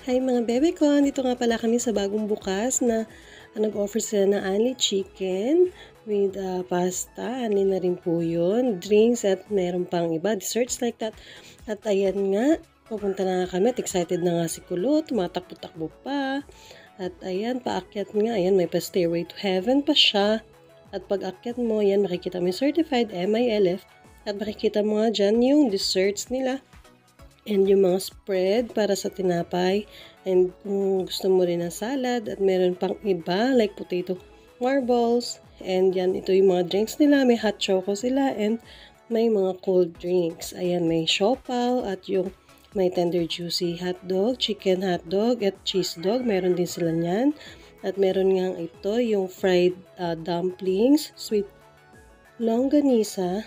Hi mga bebe ko, dito nga pala kami sa bagong bukas na nag-offer sila ng unli chicken with pasta. Unli na rin po yun. Drinks at meron pang iba, desserts like that. At ayan nga, pupunta na nga kami at excited na nga si Kulot, tumatakbo-takbo pa. At ayan, paakyat nga, ayan may pa Stairway to Heaven pa siya. At pag akyat mo, ayan makikita mo yung certified MILF at makikita mo nga dyan yung desserts nila. And yung mga spread para sa tinapay. And kung gusto mo rin ng salad at meron pang iba like potato marbles. And yan, ito yung mga drinks nila. May hot choco sila and may mga cold drinks. Ayan, may siopaw at yung may tender juicy hotdog, chicken hotdog at cheese dog. Meron din sila niyan. At meron nga ito yung fried dumplings, sweet longganisa.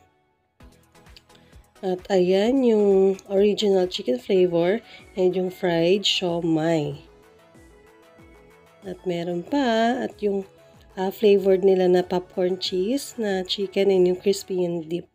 At ayan yung original chicken flavor and yung fried siomai. At meron pa at yung flavored nila na popcorn cheese na chicken and yung crispy and dip.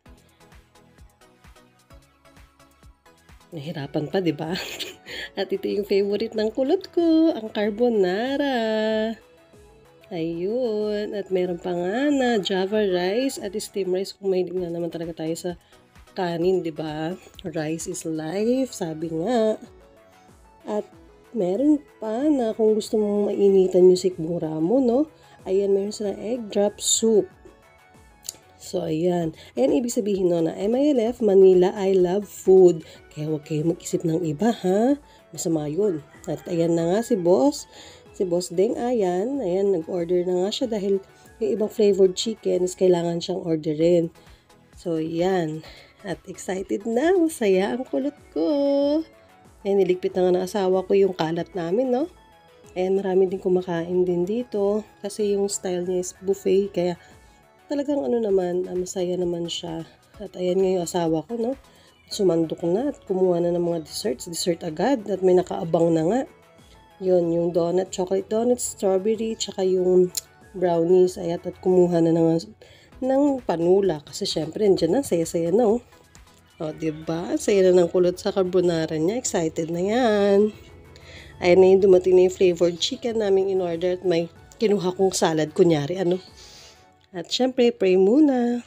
Nahirapan pa, di ba? At ito yung favorite ng kulot ko, ang carbonara. Ayun. At meron pa nga na java rice at steam rice kung mahilig na naman talaga tayo sa kanin, di ba? Rice is life, sabi nga. At meron pa na kung gusto mong mainitan yung sikmura mo, no? Ayan, meron silang egg drop soup. So, ayan. Ayan, ibig sabihin no, na MILF, Manila, I love food. Kaya huwag kayo mag-isip ng iba, ha? Masama yun. At ayan na nga si Boss. Si Boss Deng, ayan. Ayan, nag-order na nga siya dahil yung ibang flavored chicken is kailangan siyang orderin. So, ayan. At excited na, masaya ang kulot ko. Ayan, niligpit na nga ng asawa ko yung kalat namin, no? Ayan, marami din kumakain din dito. Kasi yung style niya is buffet, kaya talagang naman, masaya naman siya. At ayan nga yung asawa ko, no? Sumandok na at kumuha na ng mga dessert agad. At may nakaabang na nga. Yun, yung donut, chocolate donut, strawberry, tsaka yung brownies. Ayat at kumuha na ng panula kasi syempre andyan na, saya-saya na oh. O, diba? Saya na ng kulot sa carbonara niya. Excited na yan. Ayan na yung dumating na yung flavored chicken namin in order at may kinuha kong salad, kunyari ano. At syempre, pray muna.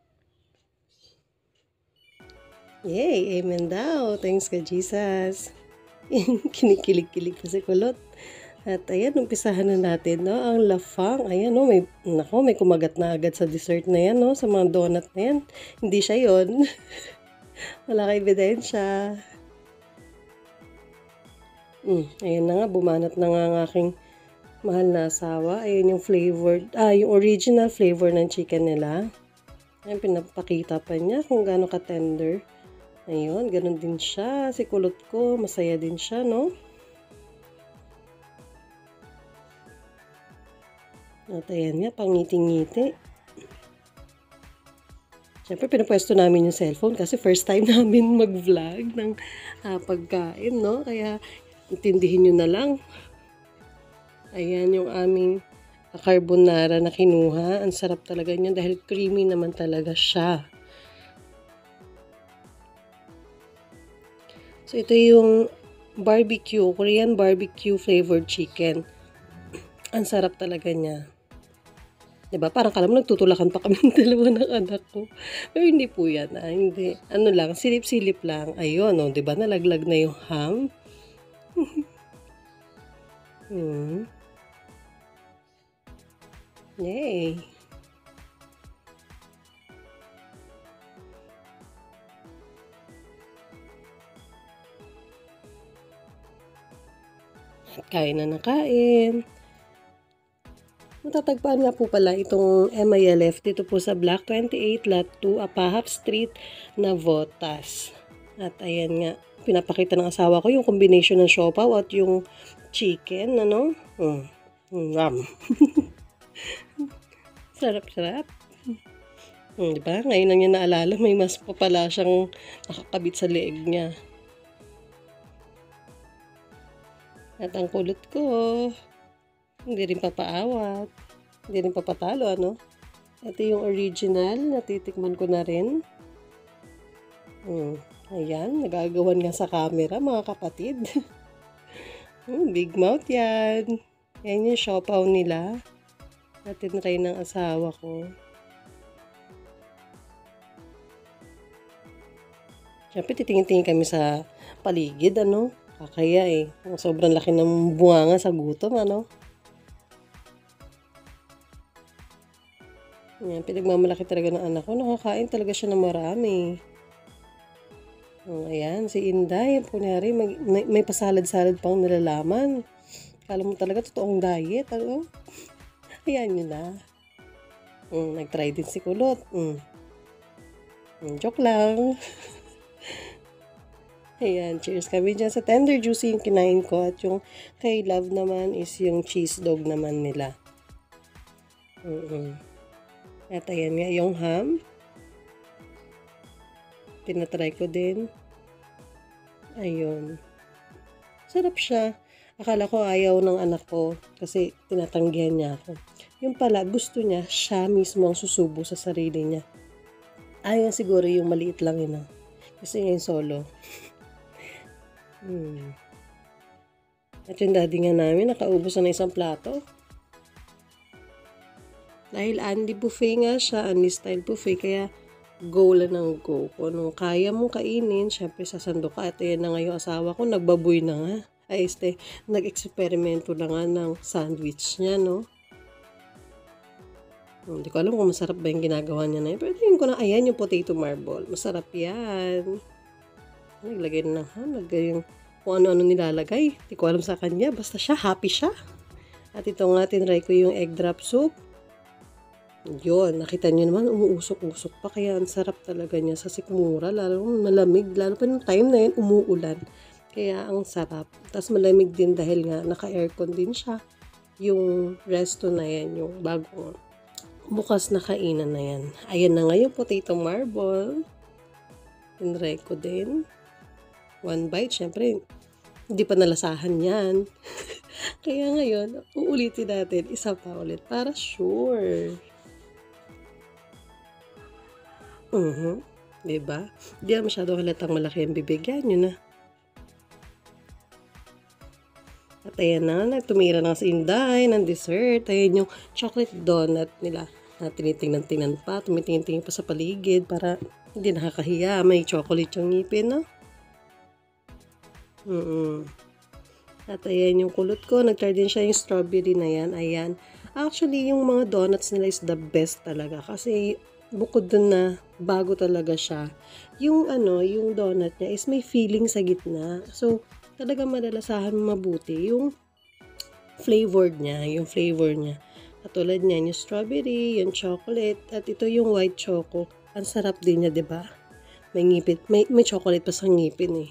Yay! Amen daw. Thanks ka, Jesus. Kinikilig-kilig pa si kulot. At ayan, umpisahan na natin, no? Ang lafang. Ayan, no? May kumagat na agad sa dessert na yan, no? Sa mga donut na yan. Hindi siya yon. Wala ka ebidensya. Ayan na nga, bumanat na nga ang aking mahal na asawa. Ayan yung flavored, yung original flavor ng chicken nila. Ayan, pinapakita pa niya kung gaano ka-tender. Ayun, ganun din siya. Si kulot ko, masaya din siya, no? At ayan nga, pangiti-ngiti. Siyempre, pinapwesto namin yung cellphone kasi first time namin mag-vlog ng pagkain, no? Kaya, intindihin nyo na lang. Ayan yung aming carbonara na kinuha. Ang sarap talaga niya dahil creamy naman talaga siya. So, ito yung barbecue, Korean barbecue flavored chicken. Ang sarap talaga niya. Diba? Parang kala mo nagtutulakan pa kami ng dalawa ng anak ko. Pero hindi po yan. Hindi. Ano lang, silip-silip lang. Ayun, oh, diba? Nalaglag na yung ham. Yay! Kain na nakain. Matatagpuan nga po pala itong MILF dito po sa Block 28, Lot 2, Apahap Street, Navotas. At ayan nga, pinapakita ng asawa ko yung combination ng siopaw at yung chicken, ano? Sarap-sarap. Diba? Ngayon lang niya naalala, may mas pa pala siyang nakakabit sa leeg niya. At ang kulot ko, hindi rin papaawat. Hindi rin papatalo, ano? Ito yung original. Natitikman ko na rin. Ayan, nagagawan nga sa camera, mga kapatid. Big mouth yan. Yan yung siopaw nila. Natin try ng asawa ko. Siyempre, titingin-tingin kami sa paligid, ano? Kakaya eh. Sobrang laki ng bunganga sa gutom, ano? Yan, pinagmamalaki talaga ng anak ko. Nakakain talaga siya ng marami. Ayan, si Inday. Kunyari, may pasalad-salad pang nilalaman. Kala mo talaga totoong diet, ano? Ayan yun na. Nag-try din si Kulot. Joke lang. Ayan, cheers kami dyan sa tender juicy yung kinain ko. At yung kay Love naman is yung cheese dog naman nila. At ayan nga yung ham. Tinatry ko din. Ayun. Sarap siya. Akala ko ayaw ng anak ko kasi tinatanggihan niya ako. Yung pala, gusto niya, siya mismo ang susubo sa sarili niya. Ayaw siguro yung maliit lang yun. Kasi yung solo. At yung daddy nga namin, nakaubos na isang plato. Dahil Andy buffet nga siya, Andy style buffet, kaya go lang ng go. Kung anong kaya mong kainin, syempre sasando ka. At ayan na nga yung asawa ko, nagbaboy na nga. Nag-eksperimento na nga ng sandwich niya, no? Hindi ko alam kung masarap ba yung ginagawa niya na yun. Pero tingin ko na, ayan yung potato marble. Masarap yan. Naglagay na ng ham, naglagay yung kung ano-ano nilalagay. Hindi ko alam sa kanya. Basta siya, happy siya. At ito nga, tinry ko yung egg drop soup. Yun, nakita nyo naman, umuusok-usok pa. Kaya ang sarap talaga niya sa sikmura. Lalo malamig. Lalo pa yung time na yun, umuulan. Kaya ang sarap. Tapos malamig din dahil nga naka-aircon din siya. Yung resto na yan, yung bagong bukas na kainan na yan. Ayan na nga yung potato marble. Tinry ko din. One bite, syempre, hindi pa nalasahan yan. Kaya ngayon, uulitin natin. Isa pa ulit para sure. Diba? Hindi na masyado halatang malaki ang bibig. Yan yun na. At ayan na, tumira na si Inday ng dessert. Ayan yung chocolate donut nila. Na tinitingnan-tingnan pa, tumitingin-tingin pa sa paligid para hindi nakakahiya. May chocolate yung ngipin, no? At ayan yung kulot ko. Nag-try din siya yung strawberry na yan. Ayan. Actually, yung mga donuts nila is the best talaga. Kasi bukod dun na bago talaga siya. Yung yung donut niya is may filling sa gitna. So, talaga malalasahan mabuti yung flavored niya, yung flavor niya. Katulad niyan, yung strawberry, yung chocolate, at ito yung white choco. Ang sarap din niya, 'di ba? May ngipin, may chocolate pa sa ngipin eh.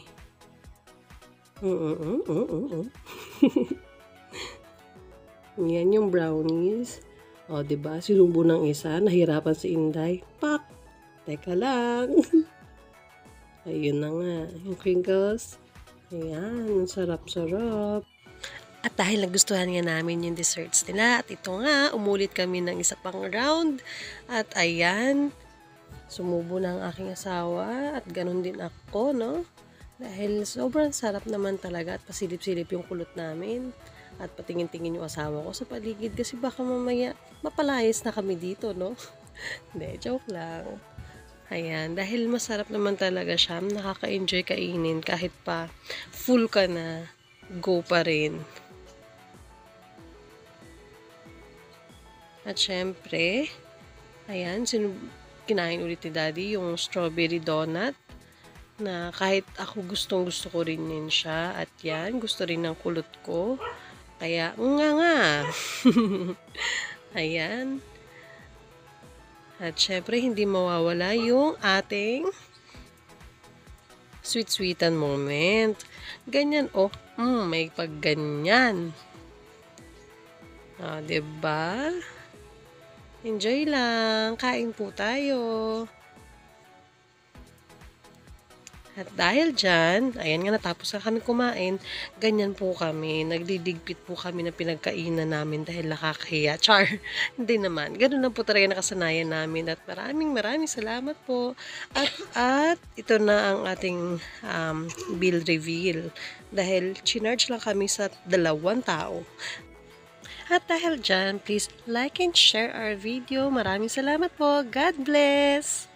Yan yung brownies. O, 'di ba? Sinubo ng isa, nahirapan si Inday. Pak. Teka lang. Ayun na nga, yung crinkles. Ayan, sarap-sarap. At dahil nagustuhan nga namin yung desserts nila, at ito nga, umulit kami ng isa pang round. At ayan, sumubo na ang aking asawa at ganun din ako, no? Dahil sobrang sarap naman talaga at pasilip-silip yung kulot namin. At patingin-tingin yung asawa ko sa paligid kasi baka mamaya mapalayas na kami dito, no? Hindi, joke lang. Ayan, dahil masarap naman talaga siya, nakaka-enjoy kainin kahit pa full ka na, go pa rin. At syempre, ayan, kinain ulit ni Daddy yung strawberry donut na kahit ako gustong-gusto ko rin yun siya. At yan, gusto rin ng kulot ko. Kaya, nga. Ayan. At syempre, hindi mawawala yung ating sweet-sweetan moment. Ganyan, oh. May pagganyan. Diba? Enjoy lang. Kain po tayo. At dahil dyan, ayan nga natapos na kami kumain, ganyan po kami, nagdidigpit po kami na pinagkainan namin dahil nakakahiya. Char, hindi naman. Ganun na po talaga nakasanayan namin at maraming salamat po. At ito na ang ating bill reveal. dahil chinarge lang kami sa 2 tao. At dahil dyan, please like and share our video. Maraming salamat po. God bless!